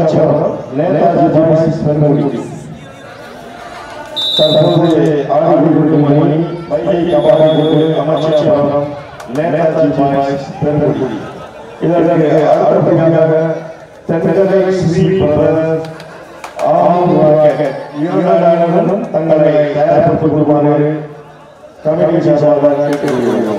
அமைச்சர் நேதாஜி பாய்ஸ் பெருங்குடி தற்போது ஆடிக்கொண்டிருக்கும் மணி வைகை கபாடி அமைச்சர் நேதாஜி பாய்ஸ் பெருங்குடி. இதற்கு அடுத்தபடியாக தென்கரை ஸ்ரீ பிரதர்ஸ் இருவரும் தங்களை தயாரித்துக் கொள்ளுமாறு கமிட்டி சார்பாக கேட்டுக்கொள்கிறோம்.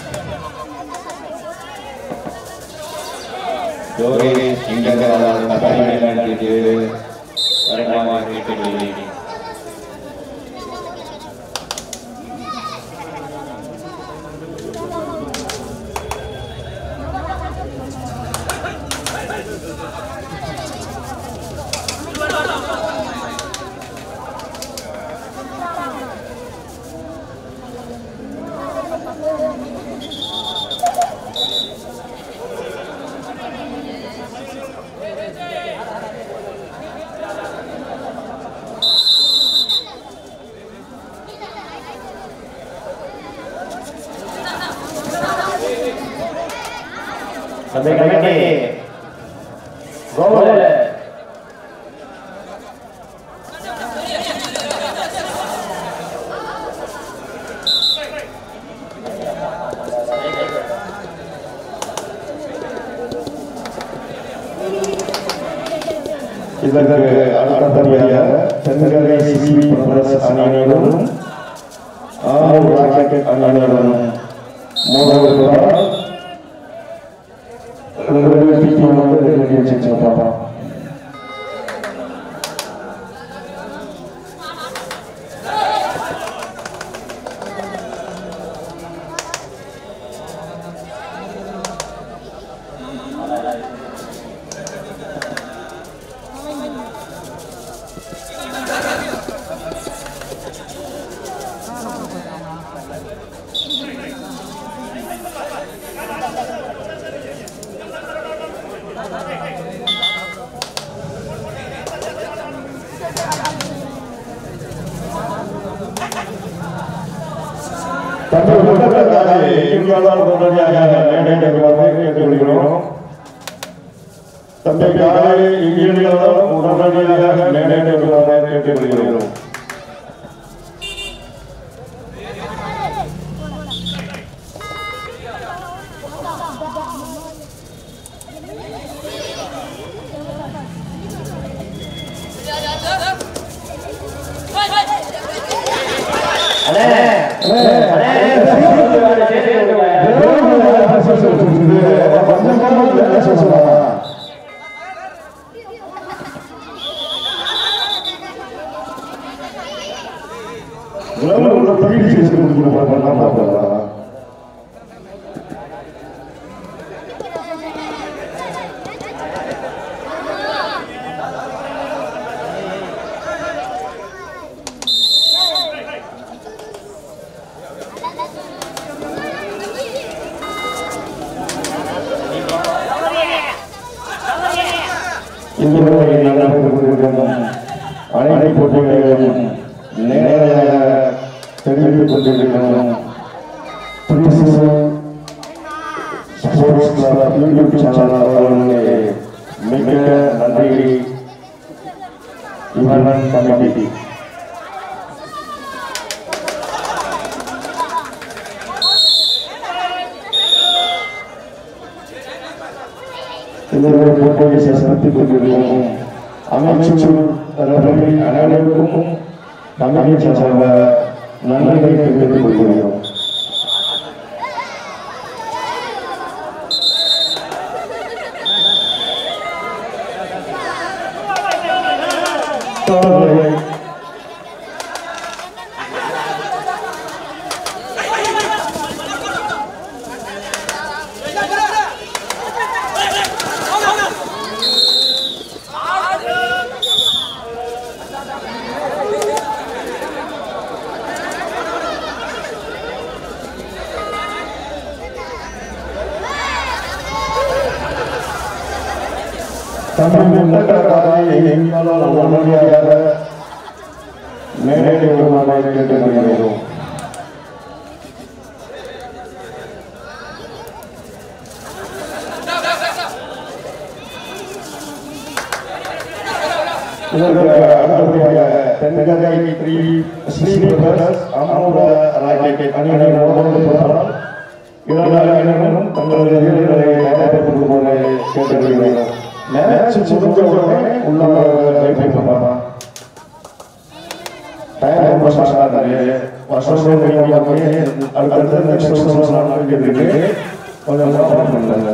Sampai kami gol. இதற்கு அடுத்தபடியாக தென்கரை சிவி பிரதர்ஸ் அணியினரும் ஆரூர் ராக்கெட் அணியினரும் மோதுவதால் அனைத்து போட்டிகளையும் நேரடியாக தெரிவித்துக் கொண்டிருக்கிறோம். ஸ்போர்ட்ஸ் கிளப் யூடியூப் சேனல் அவர்களுக்கு மிக நன்றி. இவர்கள் கமிட்டி போட்டியை சிறப்பித்துக் கொண்டிருக்கிறோம். அமைச்சர் அனைவருக்கும் கமிட்டி சார்பாக நன்றிகளை தெரிவித்துக் கொள்கிறோம். இதற்கு அடுத்தபடியாக தென்கரை ஸ்ரீ பிரதர்ஸ் அமோக ராக்கெட் அணியினரும் இரண்டு அணியினரும் தங்களது வீரர்களை தயாரித்துக் கொள்ளுமாறு கேட்டுக்கொள்கிறோம். மேட்ச் முடிஞ்சவுடனே உள்ளார பண்ணலாம். டைம் ரொம்ப ஷார்ட்டா இருக்கு. வருஷம் அடுத்த நெக்ஸ்ட் இருக்கு. கொஞ்சம் பண்ணுங்க.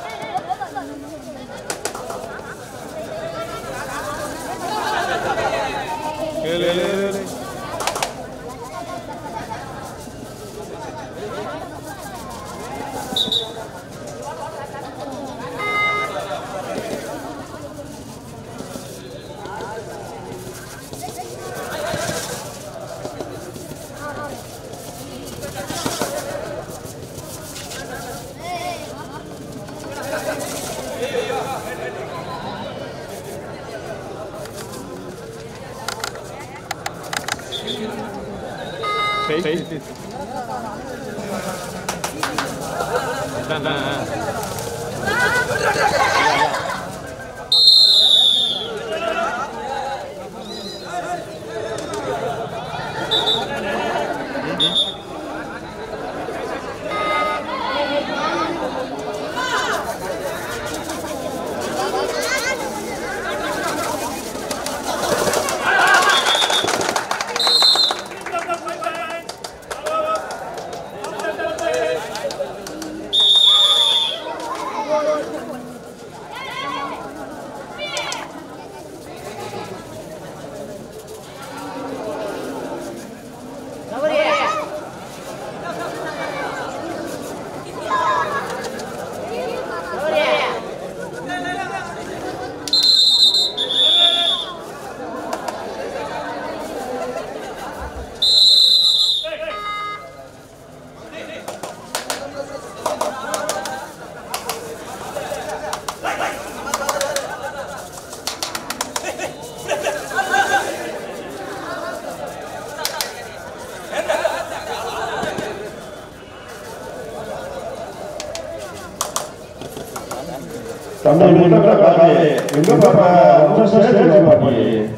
Também muita verdade. Eu vou para o processo aqui.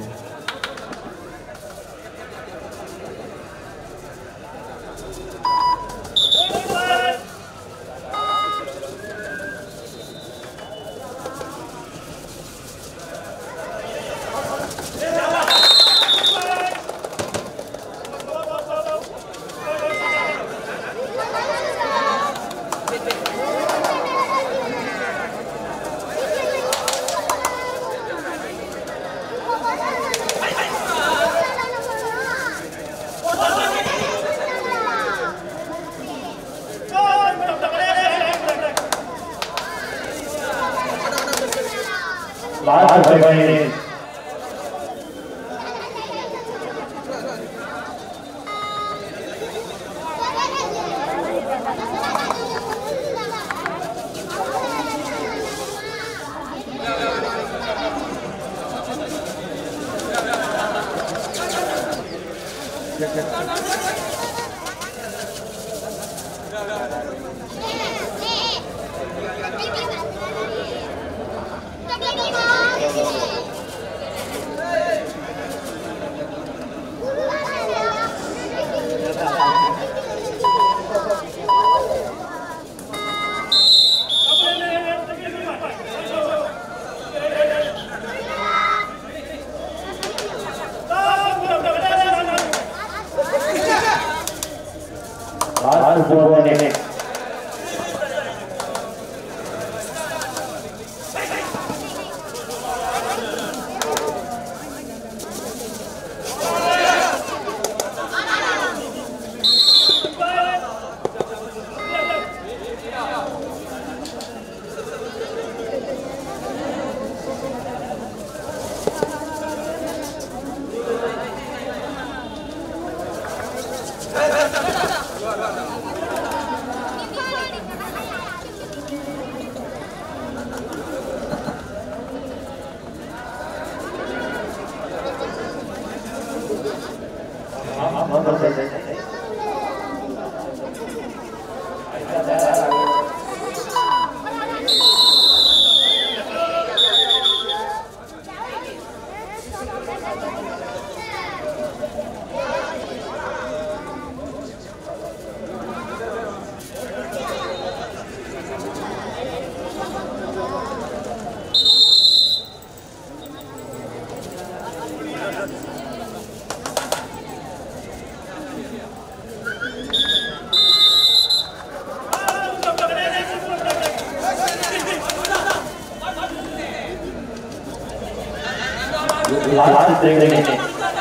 last 3 minutes.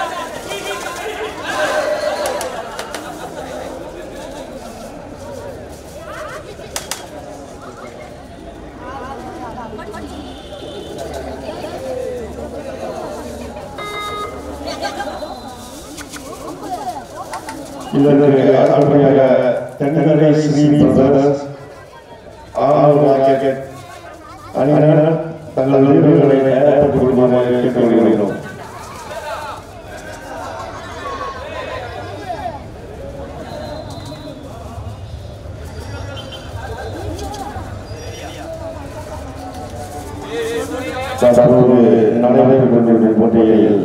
இதற்கு அடுத்தபடியாக தென்கரை ஸ்ரீ பிரதர்ஸ் ஆனூர் மார்க்கெட் அணியினர் தங்கள் வீரர்களை தயார்படுத்திக் கொள்ளுமாறு கேட்டுக்கொள்கிறோம். தற்போது நடைபெற்றுக் கொண்டிருக்கும் போட்டியில்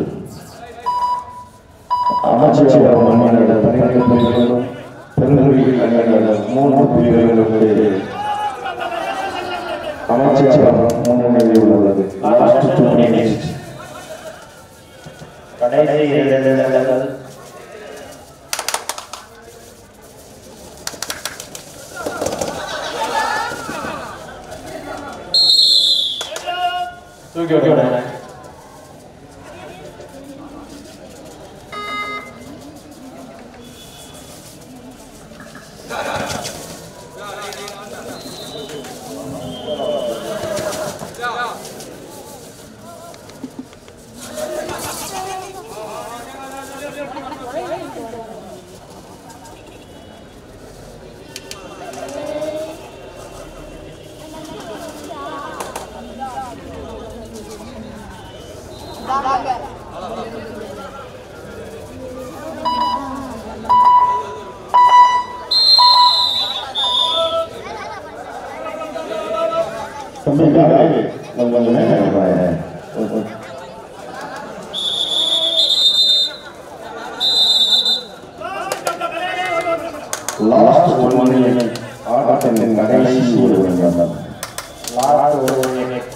அமைச்சர் அணியினர் புள்ளிகளும் பெருங்குடி அணியினர் 3 புள்ளிகளுக்கு அமைச்சர் முன்னணியில் உள்ளது. லாஸ்ட் 2 மினிட்ஸ் கடைசி 2 நிமிடங்கள். தூக்கி விடுங்க. லாஸ்ட் 1 மினிட் ஆட்டத்தின் கடைசி ஒரு நிமிடம். Last 1 minute.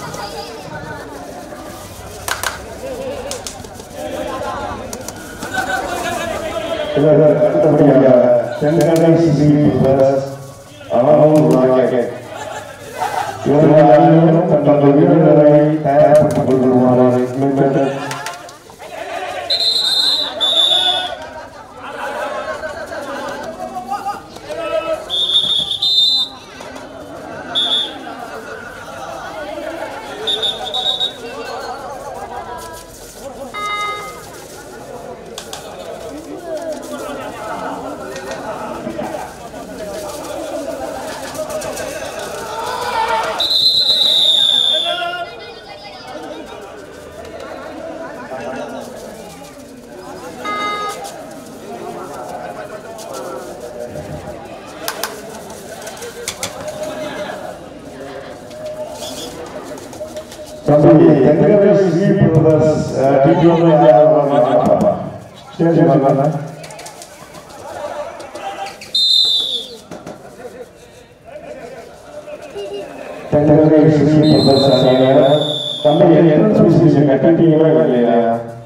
அடுத்தபடியாக தென்கரை ஸ்ரீ பிரதர்ஸ் ஆனூர் மார்க்கெட் இவர்கள் அனைவரும் தங்கள் வீரர்களை தயார்படுத்திக் கொள்ளுமாறு கேட்டுக்கொள்கிறோம். தென்கரை ஸ்ரீ பிரதர்ஸ் தென்கரை ஸ்ரீ பிரதர்ஸ் அணியினர் தம்மை என்ட்ரன்ஸ் ஃபீஸ் கட்டிங்களா இல்லையா?